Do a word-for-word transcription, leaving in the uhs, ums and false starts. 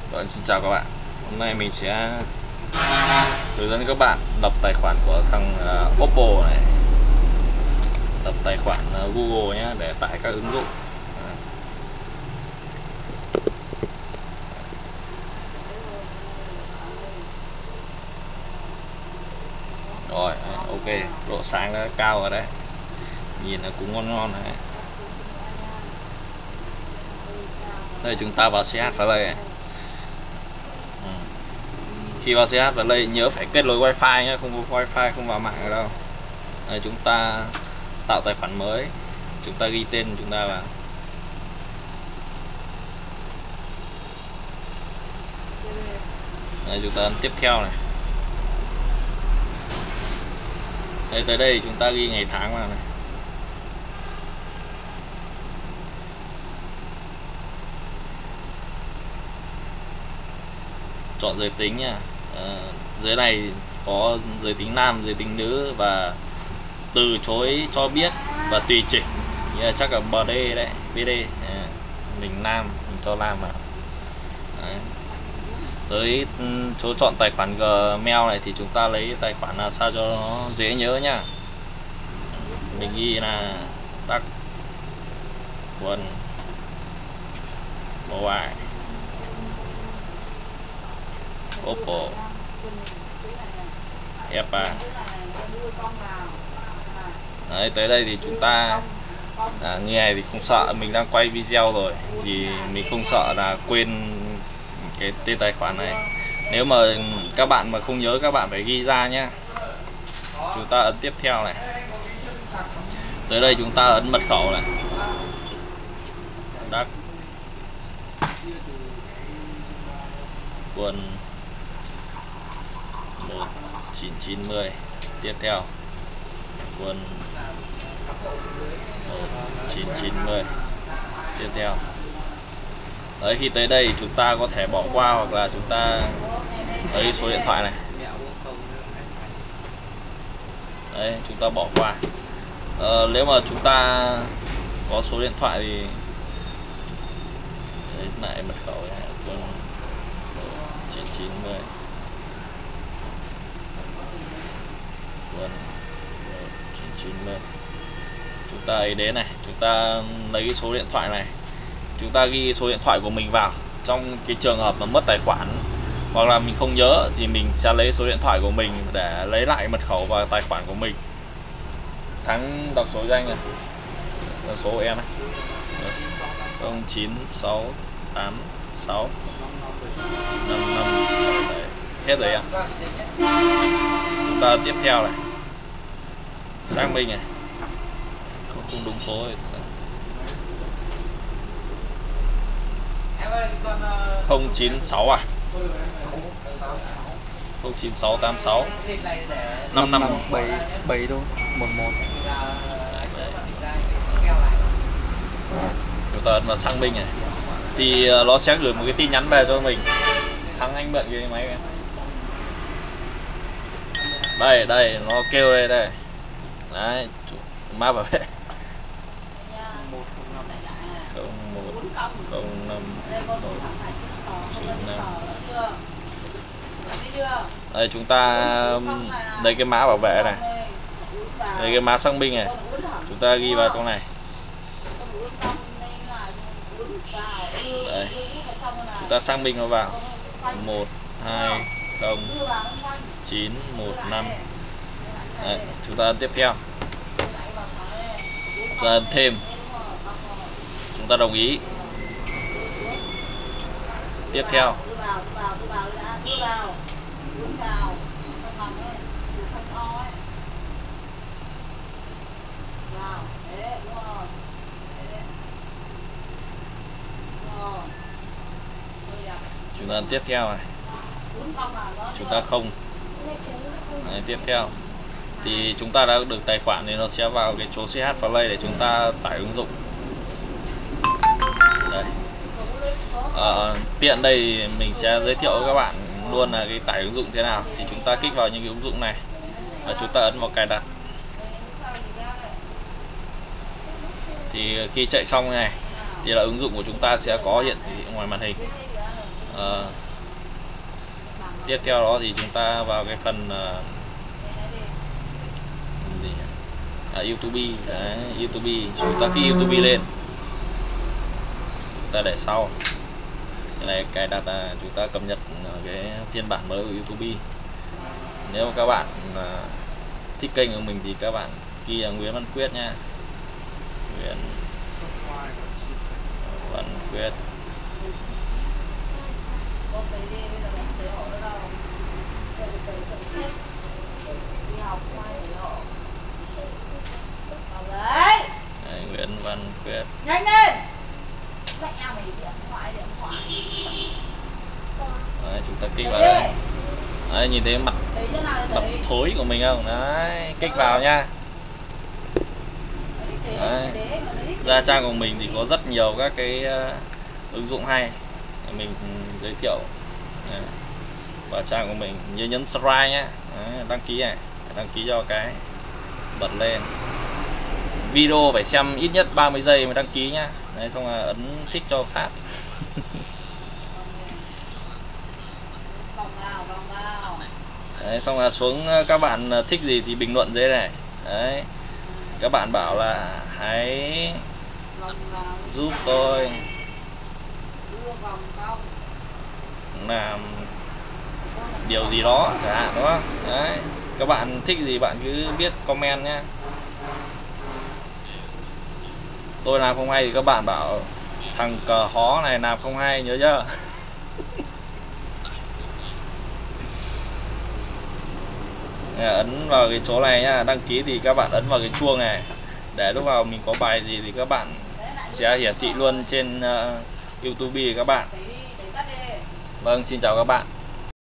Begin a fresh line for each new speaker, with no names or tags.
Vâng, xin chào các bạn. Hôm nay mình sẽ hướng dẫn các bạn lập tài khoản của thằng uh, Oppo này, lập tài khoản uh, Google nhé, để tải các ứng dụng. Rồi, ok, độ sáng đã cao rồi đấy, nhìn là cũng ngon ngon đấy. Đây, chúng ta vào xê hát Play này. Khi vào xê hát Play nhớ phải kết nối wifi nhé, không có wifi không vào mạng ở đâu. Đây, chúng ta tạo tài khoản mới, chúng ta ghi tên chúng ta vào. Đây, chúng ta ấn tiếp theo này. Đây, tới đây chúng ta ghi ngày tháng vào này. Chọn giới tính nha. À, dưới này có giới tính nam, giới tính nữ và từ chối cho biết và tùy chỉnh. Như là chắc là bê đê đấy, bê đê. À, mình nam, mình cho nam vào. Đấy. Tới chỗ chọn tài khoản Gmail này thì chúng ta lấy tài khoản là sao cho nó dễ nhớ nhá. Mình ghi là Đắc Quân Mobile Oppo ép ba. Đấy, tới đây thì chúng ta à, như này thì không sợ, mình đang quay video rồi thì mình không sợ là quên cái tên tài khoản này. Nếu mà các bạn mà không nhớ, các bạn phải ghi ra nhé. Chúng ta ấn tiếp theo này. Tới đây chúng ta ấn mật khẩu này. Đắc Quân một chín chín không. Tiếp theo Quân một chín chín không. Tiếp theo. Đấy, khi tới đây chúng ta có thể bỏ qua hoặc là chúng ta lấy số điện thoại này. Đấy, chúng ta bỏ qua. Ờ, nếu mà chúng ta có số điện thoại thì lấy lại mật khẩu này. Quân chín chín không. Quân chín chín không. Chúng ta ấy đến này, chúng ta lấy cái số điện thoại này, chúng ta ghi số điện thoại của mình vào. Trong cái trường hợp mà mất tài khoản hoặc là mình không nhớ thì mình sẽ lấy số điện thoại của mình để lấy lại mật khẩu và tài khoản của mình. Thắng đọc số danh này, số của em này, không chín sáu tám sáu năm năm. Hết rồi em. Chúng ta tiếp theo này, xác minh này, không, không đúng số rồi. không chín sáu à, không chín sáu tám sáu năm năm
bảy bảy thôi, một một.
Chúng ta ấn vào xác minh này thì nó sẽ gửi một cái tin nhắn về cho mình. Thắng anh mượn cái máy em. Đây đây, nó kêu đây đây. Đấy, mã bảo vệ không một không năm chín năm. Đây, chúng ta lấy cái mã bảo vệ này, lấy cái mã xác minh này, chúng ta ghi vào trong này. Đây, chúng ta xác minh nó vào một hai không chín một năm. Đấy, chúng ta ấn tiếp theo, chúng ta ấn thêm, chúng ta đồng ý. Tiếp theo chúng ta tiếp theo này, chúng ta không. Đấy, tiếp theo thì chúng ta đã được tài khoản thì nó sẽ vào cái chỗ xê hát Play để chúng ta tải ứng dụng. Đây. À, tiện đây mình sẽ giới thiệu với các bạn luôn là cái tải ứng dụng thế nào. Thì chúng ta kích vào những cái ứng dụng này và chúng ta ấn vào cài đặt. Thì khi chạy xong này thì là ứng dụng của chúng ta sẽ có hiện thị ngoài màn hình. À, tiếp theo đó thì chúng ta vào cái phần uh, gì nhỉ? À, YouTube. Đấy, YouTube chúng ta kích YouTube lên, chúng ta để sau. Cái này cài đặt là chúng ta cập nhật cái phiên bản mới của YouTube. Nếu mà các bạn uh, thích kênh của mình thì các bạn ghi là Nguyễn Văn Quyết nha. Nguyễn Văn Quyết. Đấy, Nguyễn Văn Quyết.
Nhanh lên. Mẹ mày điện thoại điện thoại.
Đấy, chúng ta kích vào đây. Đấy, nhìn thấy mặt mặt thối của mình không? Đấy, kích vào nha. Đấy. Ra trang của mình thì có rất nhiều các cái uh, ứng dụng hay mình giới thiệu. Đấy. Và trang của mình nhớ nhấn subscribe nhé. Đấy, đăng ký này, đăng ký cho cái bật lên. Video phải xem ít nhất ba mươi giây mới đăng ký nhá. Đấy, xong là ấn thích cho phát. Đấy, xong là xuống các bạn thích gì thì bình luận dưới này. Đấy, các bạn bảo là hãy giúp tôi làm điều gì đó chẳng hạn, đúng không? Đấy, các bạn thích gì bạn cứ viết comment nhé. Tôi làm không hay thì các bạn bảo thằng cờ hó này làm không hay, nhớ chưa? Ấn vào cái chỗ này nhá, đăng ký thì các bạn ấn vào cái chuông này để lúc nào mình có bài gì thì các bạn sẽ hiển thị luôn trên uh, YouTube các bạn. Vâng, xin chào các bạn.